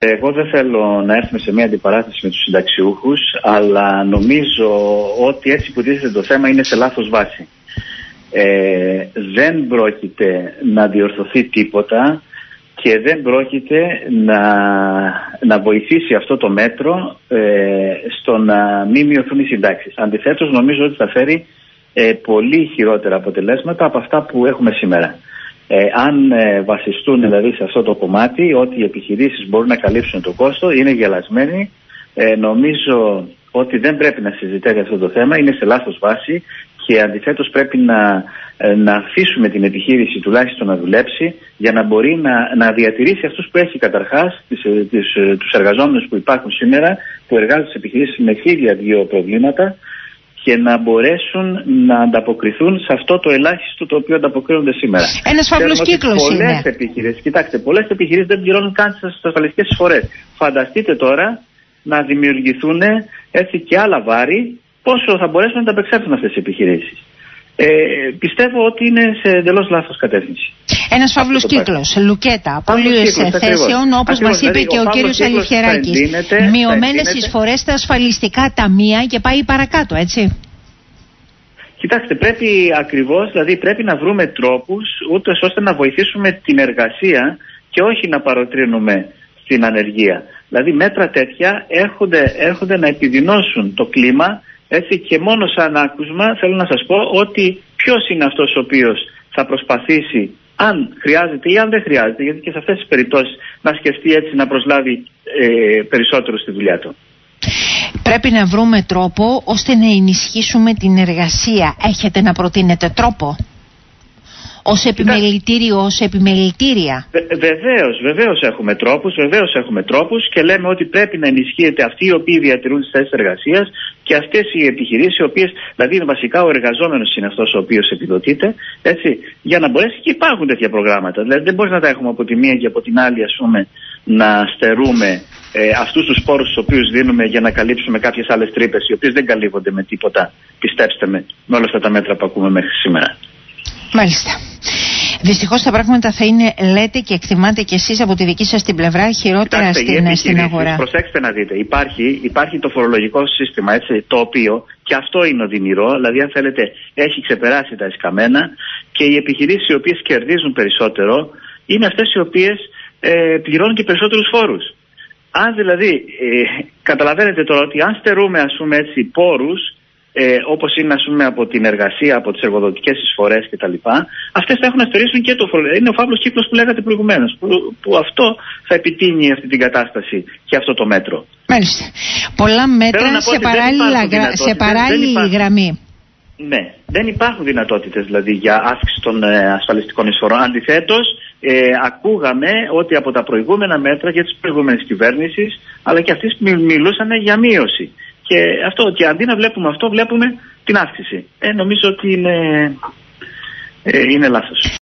Εγώ δεν θέλω να έρθουμε σε μια αντιπαράθεση με τους συνταξιούχους, αλλά νομίζω ότι έτσι που τίθεται το θέμα είναι σε λάθος βάση. Δεν πρόκειται να διορθωθεί τίποτα και δεν πρόκειται να βοηθήσει αυτό το μέτρο στο να μην μειωθούν οι συντάξεις. Αντιθέτως, νομίζω ότι θα φέρει πολύ χειρότερα αποτελέσματα από αυτά που έχουμε σήμερα. Αν βασιστούν δηλαδή σε αυτό το κομμάτι, ότι οι επιχειρήσεις μπορούν να καλύψουν το κόστος, είναι γελασμένοι. Νομίζω ότι δεν πρέπει να συζητάει αυτό το θέμα, είναι σε λάθος βάση και αντιθέτως πρέπει να αφήσουμε την επιχείρηση τουλάχιστον να δουλέψει για να μπορεί να διατηρήσει αυτούς που έχει καταρχάς, τους εργαζόμενους που υπάρχουν σήμερα, που εργάζονται σε επιχειρήσεις με 1002 προβλήματα, και να μπορέσουν να ανταποκριθούν σε αυτό το ελάχιστο το οποίο ανταποκρίνονται σήμερα. Ένας φαύλος κύκλος είναι. Πολλές επιχειρήσεις, κοιτάξτε, πολλές επιχειρήσεις δεν πληρώνουν καν στις ασφαλιστικές εισφορές. Φανταστείτε τώρα να δημιουργηθούν έτσι και άλλα βάρη, πόσο θα μπορέσουν να ανταπεξέλθουν αυτές οι επιχειρήσεις. Πιστεύω ότι είναι σε εντελώς λάθος κατεύθυνση. Ένας φαύλος κύκλος, λουκέτα, απώλειες θέσεων, όπως μας είπε και ο κύριος Αλιχεράκης. Μειωμένες εισφορές στα ασφαλιστικά ταμεία και πάει παρακάτω, έτσι. Κοιτάξτε, πρέπει να βρούμε τρόπους ούτως ώστε να βοηθήσουμε την εργασία και όχι να παροτρύνουμε στην ανεργία. Δηλαδή μέτρα τέτοια έρχονται να επιδεινώσουν το κλίμα. Έτσι, και μόνο σαν άκουσμα θέλω να σας πω ότι ποιος είναι αυτός ο οποίος θα προσπαθήσει, αν χρειάζεται ή αν δεν χρειάζεται, γιατί και σε αυτές τις περιπτώσεις να σκεφτεί έτσι να προσλάβει περισσότερο στη δουλειά του. Πρέπει να βρούμε τρόπο ώστε να ενισχύσουμε την εργασία. Έχετε να προτείνετε τρόπο? Ως επιμελητήριο, ως επιμελητήρια. Βεβαίως έχουμε τρόπους και λέμε ότι πρέπει να ενισχύεται αυτοί οι οποίοι διατηρούν τις θέσεις εργασίας και αυτές οι επιχειρήσεις, οι οποίες, δηλαδή βασικά ο εργαζόμενος είναι αυτός ο οποίος επιδοτείται, έτσι, για να μπορέσει, και υπάρχουν τέτοια προγράμματα. Δηλαδή δεν μπορεί να τα έχουμε από τη μία και από την άλλη, ας πούμε, να στερούμε αυτούς τους πόρους τους οποίους δίνουμε για να καλύψουμε κάποιες άλλες τρύπες, οι οποίες δεν καλύπτονται με τίποτα, πιστέψτε με όλα αυτά τα μέτρα που ακούμε μέχρι σήμερα. Μάλιστα. Δυστυχώς τα πράγματα θα είναι, λέτε και εκτιμάτε και εσείς από τη δική σας την πλευρά, χειρότερα στην αγορά. Προσέξτε να δείτε, υπάρχει το φορολογικό σύστημα, έτσι, το οποίο και αυτό είναι οδυνηρό, δηλαδή αν θέλετε έχει ξεπεράσει τα εσκαμμένα, και οι επιχειρήσεις οι οποίες κερδίζουν περισσότερο είναι αυτές οι οποίες πληρώνουν και περισσότερους φόρους. Αν δηλαδή καταλαβαίνετε τώρα ότι αν στερούμε, ας πούμε έτσι, πόρους, όπως είναι, ας πούμε, από την εργασία, από τις εργοδοτικές εισφορές κτλ., αυτές θα έχουν να στερήσουν και το φορολογικό. Είναι ο φαύλος κύκλος που λέγατε προηγουμένως, που αυτό θα επιτείνει αυτή την κατάσταση και αυτό το μέτρο. Μάλιστα. Πολλά μέτρα σε παράλληλη γραμμή. Ναι, δεν υπάρχουν δυνατότητες δηλαδή για αύξηση των ασφαλιστικών εισφορών. Αντιθέτως, ακούγαμε ότι από τα προηγούμενα μέτρα και της προηγούμενης κυβέρνησης, αλλά και αυτής μιλούσαν για μείωση. Και αντί να βλέπουμε αυτό, βλέπουμε την αύξηση. Νομίζω ότι είναι λάθος.